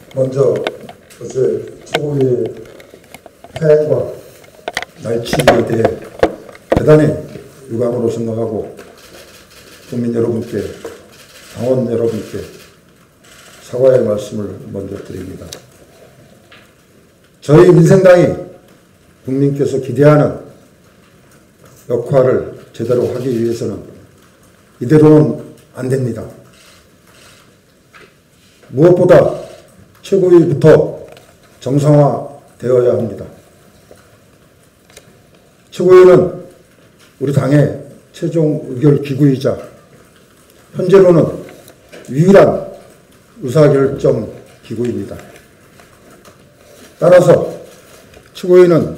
먼저 어제 최고위의 파행과 날치기에 대해 대단히 유감으로 생각하고 국민 여러분께, 당원 여러분께 사과의 말씀을 먼저 드립니다. 저희 민생당이 국민께서 기대하는 역할을 제대로 하기 위해서는 이대로는 안 됩니다. 무엇보다 최고위부터 정상화되어야 합니다. 최고위는 우리 당의 최종 의결 기구이자 현재로는 유일한 의사결정 기구입니다. 따라서 최고위는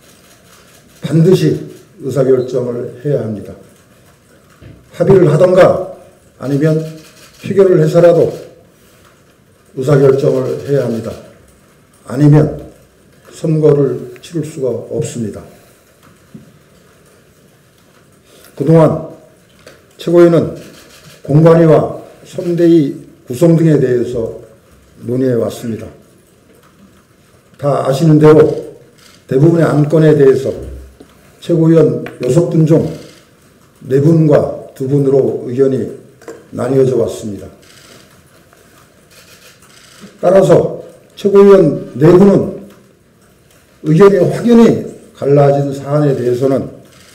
반드시 의사결정을 해야 합니다. 합의를 하던가 아니면 표결을 해서라도 의사결정을 해야 합니다. 아니면 선거를 치를 수가 없습니다. 그동안 최고위는 공관위와 선대위 구성 등에 대해서 논의해 왔습니다. 다 아시는 대로 대부분의 안건에 대해서 최고위원 6분 중 4분과 2분으로 의견이 나뉘어져 왔습니다. 따라서 최고위원 4분은 의견이 확연히 갈라진 사안에 대해서는,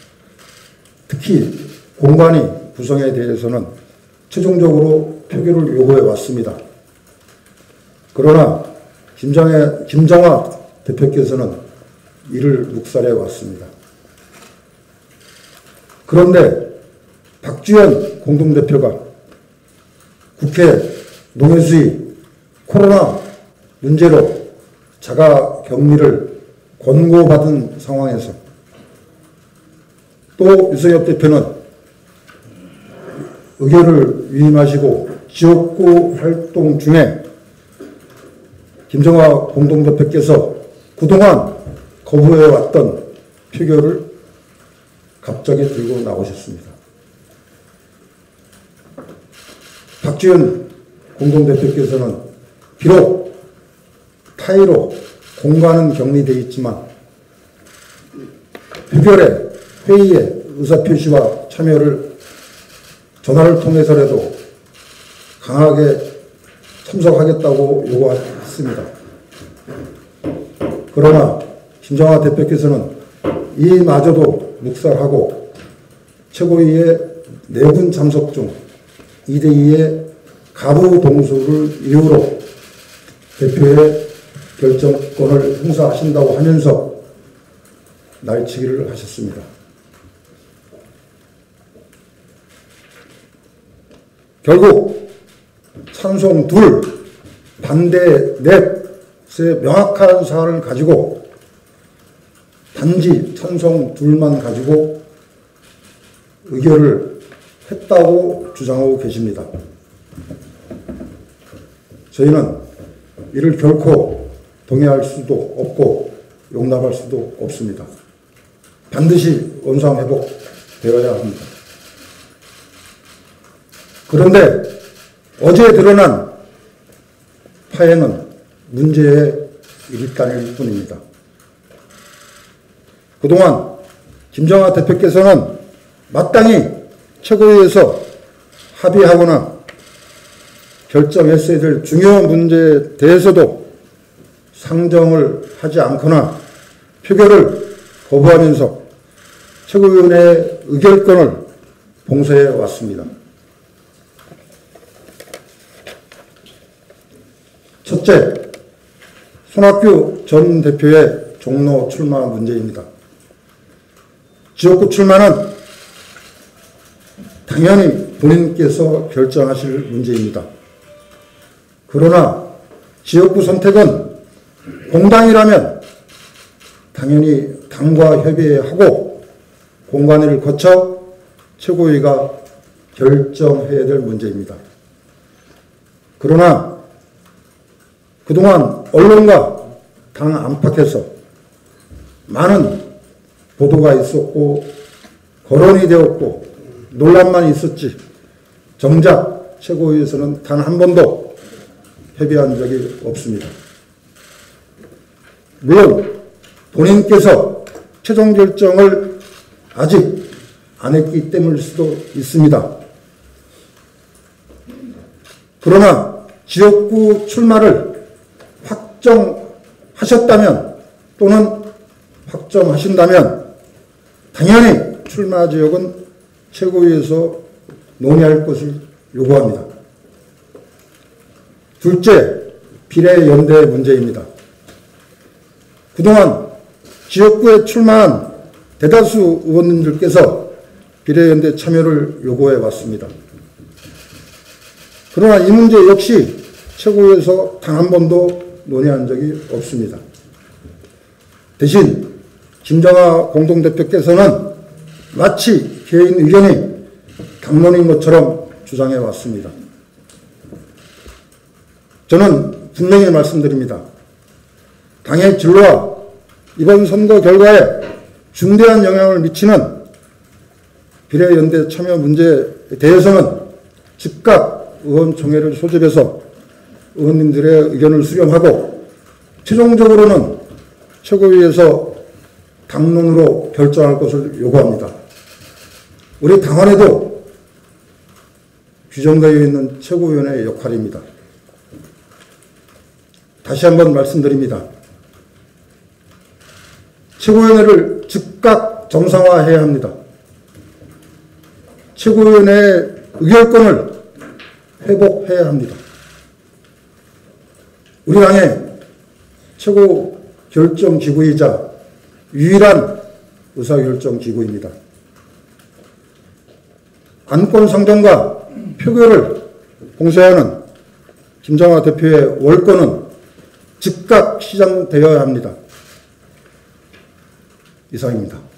특히 공관위 구성에 대해서는 최종적으로 표결을 요구해 왔습니다. 그러나 김정화 대표께서는 이를 묵살해 왔습니다. 그런데 박주현 공동대표가 국회 농해수위 코로나 문제로 자가 격리를 권고받은 상황에서, 또 유석엽 대표는 의결을 위임하시고 지역구 활동 중에 김정화 공동대표께서 그동안 거부해왔던 표결을 갑자기 들고 나오셨습니다. 박주현 공동대표께서는 비록 타의로 공관은 격리되어 있지만 표결에, 회의에 의사표시와 참여를 전화를 통해서라도 강하게 참석하겠다고 요구했습니다. 그러나 김정화 대표께서는 이마저도 묵살하고 최고위의 4분 참석 중 2대2의 가부 동수를 이유로 대표의 결정권을 행사하신다고 하면서 날치기를 하셨습니다. 결국 찬성 2, 반대 4의 명확한 사안을 가지고 단지 찬성 2만 가지고 의결을 했다고 주장하고 계십니다. 저희는 이를 결코 동의할 수도 없고 용납할 수도 없습니다. 반드시 원상회복되어야 합니다. 그런데 어제 드러난 파행은 문제의 일단일 뿐입니다. 그동안 김정화 대표께서는 마땅히 최고위에서 합의하거나 결정했어야 될 중요한 문제에 대해서도 상정을 하지 않거나 표결을 거부하면서 최고위원회의 의결권을 봉쇄해 왔습니다. 첫째, 손학규 전 대표의 종로 출마 문제입니다. 지역구 출마는 당연히 본인께서 결정하실 문제입니다. 그러나 지역구 선택은 공당이라면 당연히 당과 협의하고 공관위를 거쳐 최고위가 결정해야 될 문제입니다. 그러나 그동안 언론과 당 안팎에서 많은 보도가 있었고 거론이 되었고 논란만 있었지 정작 최고위에서는 단 한 번도 협의한 적이 없습니다. 물론 본인께서 최종 결정을 아직 안 했기 때문일 수도 있습니다. 그러나 지역구 출마를 확정하셨다면 또는 확정하신다면 당연히 출마 지역은 최고위에서 논의할 것을 요구합니다. 둘째, 비례연대 문제입니다. 그동안 지역구에 출마한 대다수 의원님들께서 비례연대 참여를 요구해 왔습니다. 그러나 이 문제 역시 최고위에서 단 한 번도 논의한 적이 없습니다. 대신 김정하 공동대표께서는 마치 개인 의견이 담론인 것처럼 주장해 왔습니다. 저는 분명히 말씀드립니다. 당의 진로와 이번 선거 결과에 중대한 영향을 미치는 비례연대 참여 문제에 대해서는 즉각 의원총회를 소집해서 의원님들의 의견을 수렴하고 최종적으로는 최고위에서 당론으로 결정할 것을 요구합니다. 우리 당원에도 규정되어 있는 최고위원회의 역할입니다. 다시 한번 말씀드립니다. 최고위원회를 즉각 정상화해야 합니다. 최고위원회의 의결권을 회복해야 합니다. 우리 당의 최고 결정기구이자 유일한 의사결정기구입니다. 안건 상정과 표결을 봉쇄하는 김정하 대표의 월권은 즉각 시정되어야 합니다. 이상입니다.